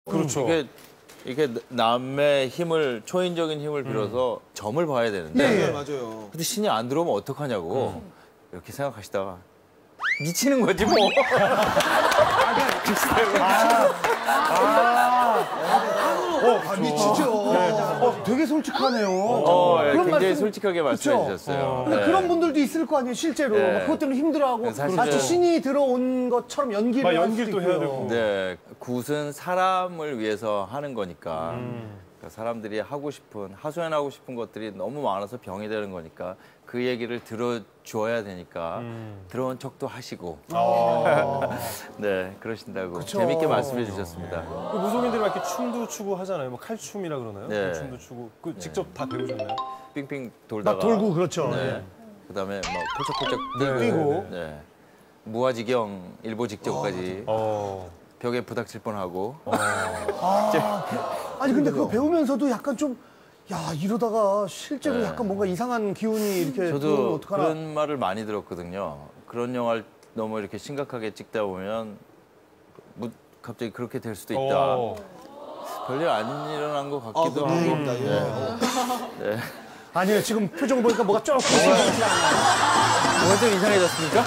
그렇죠. 이게 남의 힘을, 초인적인 힘을 빌어서 점을 봐야 되는데. 네, 맞아요. 근데 신이 안 들어오면 어떡하냐고. 이렇게 생각하시다가 미치는 거지 뭐. 미치죠. 되게 솔직하네요. 예, 그런 굉장히 말씀- 솔직하게 말씀해 그쵸? 주셨어요. 근데 네. 그런 분들도 있을 거 아니에요, 실제로. 네. 그것 때문에 힘들어하고 사실은- 마치 신이 들어온 것처럼 연기를 할 연기를 수도 또 해야 있고요. 되고. 네, 굿은 사람을 위해서 하는 거니까 그러니까 사람들이 하고 싶은, 하소연하고 싶은 것들이 너무 많아서 병이 되는 거니까 그 얘기를 들어줘야 되니까 들어온 척도 하시고 네, 그러신다고 재밌게 말씀해 주셨습니다. 무속인들이 막 이렇게 춤도 추고 하잖아요. 뭐 칼춤이라 그러나요? 네. 춤도 추고. 그 직접 다 배우셨나요? 삥삥 돌다가 막 돌고 그렇죠. 네. 그다음에 막 펄쩍펄쩍 뛰고, 뛰고. 네. 무아지경 일보 직전까지 벽에 부닥칠 뻔하고 아니 근데 그거 배우면서도 약간 좀 야 이러다가 실제로 네. 약간 뭔가 이상한 기운이 이렇게 들어오면 저도 어떡하나. 그런 말을 많이 들었거든요. 그런 영화를 너무 이렇게 심각하게 찍다 보면 갑자기 그렇게 될 수도 있다. 별일 안 일어난 것 같기도 하고. 네. 아니에요 지금 표정 보니까 뭐가 조금 심상치 않아요. 뭐가 좀 이상해졌습니까?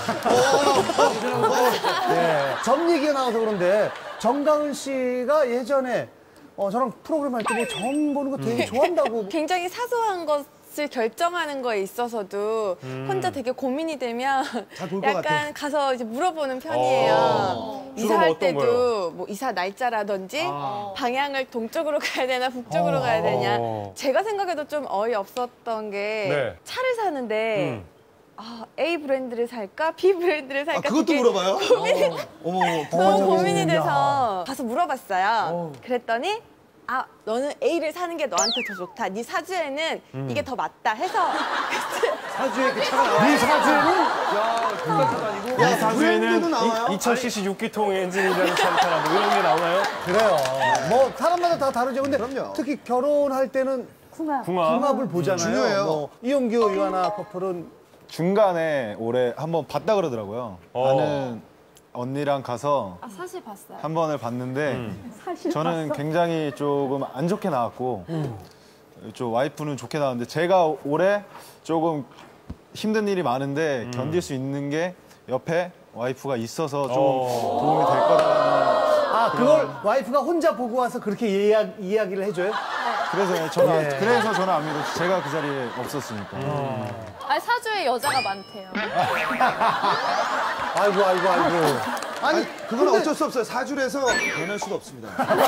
네. 점 얘기가 나와서 그런데 정가은 씨가 예전에 저랑 프로그램 할 때 뭐 점 보는 거 되게 좋아한다고. 굉장히 사소한 것을 결정하는 거에 있어서도 혼자 되게 고민이 되면 잘 볼 것 약간 같아. 가서 이제 물어보는 편이에요. 주로 이사할 어떤 때도 거요? 뭐 이사 날짜라든지 방향을 동쪽으로 가야 되나 북쪽으로 가야 되냐. 제가 생각해도 좀 어이없었던 게 네. 차를 사는데 A 브랜드를 살까 B 브랜드를 살까 그것도 그게 물어봐요? 어머, 너무 고민이 돼서 가서 물어봤어요. 그랬더니 너는 A를 사는 게 너한테 더 좋다. 네 사주에는 이게 더 맞다 해서 사주에 그 차가 나와요. 네 사주에는 야, 사주에는 브랜드도 나와요? 2000cc 6기통 엔진이라는 차를 타라 뭐 이런 게 나오나요? 그래요. 뭐 사람마다 다 다르죠. 근데 그럼요. 특히 결혼할 때는 궁합. 궁합을 보잖아요. 중요해요. 뭐 이용규, 유하나 커플은 중간에 올해 한번 봤다 그러더라고요. 아는 언니랑 가서 사실 봤어요. 한 번을 봤는데 저는 굉장히 조금 안 좋게 나왔고 좀 와이프는 좋게 나왔는데 제가 올해 조금 힘든 일이 많은데 견딜 수 있는 게 옆에 와이프가 있어서 좀 도움이 될 거라는. 그걸 와이프가 혼자 보고 와서 그렇게 이야기를 해줘요? 그래서 저는 안 믿고 제가 그 자리에 없었으니까. 사주에 여자가 많대요. 아이고. 아니, 그건 어쩔 수 없어요. 사주에서 변할 수가 없습니다.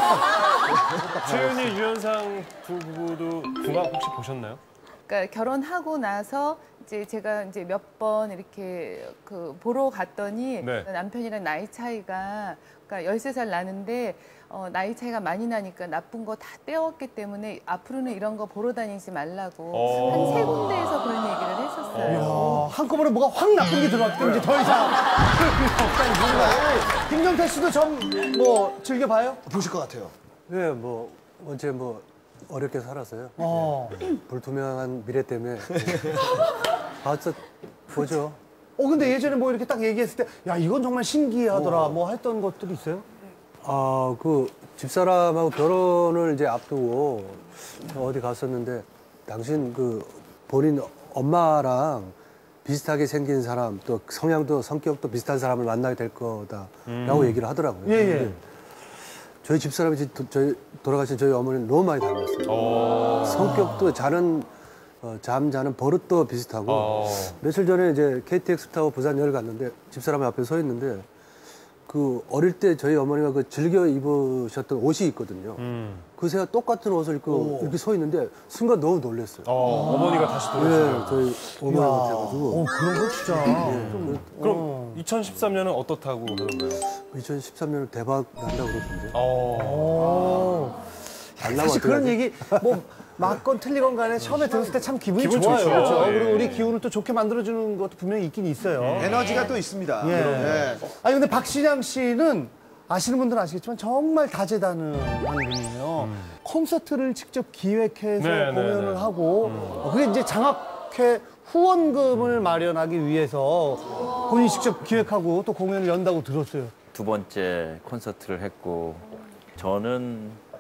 최윤희, 유현상 두 부부도 궁합 혹시 보셨나요? 그러니까 결혼하고 나서 이제 제가 이제 몇 번 이렇게 보러 갔더니 네. 남편이랑 나이 차이가 그러니까 13살 나는데 나이 차이가 많이 나니까 나쁜 거 다 떼었기 때문에 앞으로는 이런 거 보러 다니지 말라고 한 3군데에서 그런 얘기를 했었어요. 한꺼번에 뭐가 확 나쁜 게 들어왔기 때문에 이제 더 이상 없다는 거예요. 김경태 씨도 점 뭐 즐겨봐요? 보실 것 같아요. 네, 뭐 언제 뭐 어렵게 살아서요. 불투명한 미래 때문에 봐서 보죠. 근데 예전에 뭐 이렇게 딱 얘기했을 때 야 이건 정말 신기하더라 뭐 했던 것들이 있어요? 그 집사람하고 결혼을 이제 앞두고 어디 갔었는데 당신 본인 엄마랑 비슷하게 생긴 사람 또 성격도 비슷한 사람을 만나게 될 거다라고 얘기를 하더라고요. 근데 저희 집사람이 돌아가신 저희 어머니는 너무 많이 닮았어요. 성격도 잠 자는 버릇도 비슷하고 며칠 전에 이제 KTX 타고 부산역을 갔는데 집사람 앞에 서 있는데 어릴 때 저희 어머니가 즐겨 입으셨던 옷이 있거든요. 그새가 똑같은 옷을 입고 이렇게 서 있는데 순간 너무 놀랐어요. 어머니가 다시 돌아오셨어요. 네, 저희 어머니 같아가지고. 그런 거 진짜. 그럼 2013년은 어떻다고 하던가요? 2013년은 대박 난다고 그러던데. 사실 그런 얘기 뭐 맞건 틀리건 간에 처음에 들었을 때 참 기분이 기분 좋아요. 좋죠. 그렇죠? 예. 그리고 우리 기운을 또 좋게 만들어주는 것도 분명히 있긴 있어요. 에너지가 또 있습니다. 네. 아니 근데 박신양 씨는 아시는 분들은 아시겠지만 정말 다재다능한 분이에요. 콘서트를 직접 기획해서 네, 공연을 네. 하고 그게 이제 장학회 후원금을 마련하기 위해서 본인이 직접 기획하고 또 공연을 연다고 들었어요. 두 번째 콘서트를 했고 저는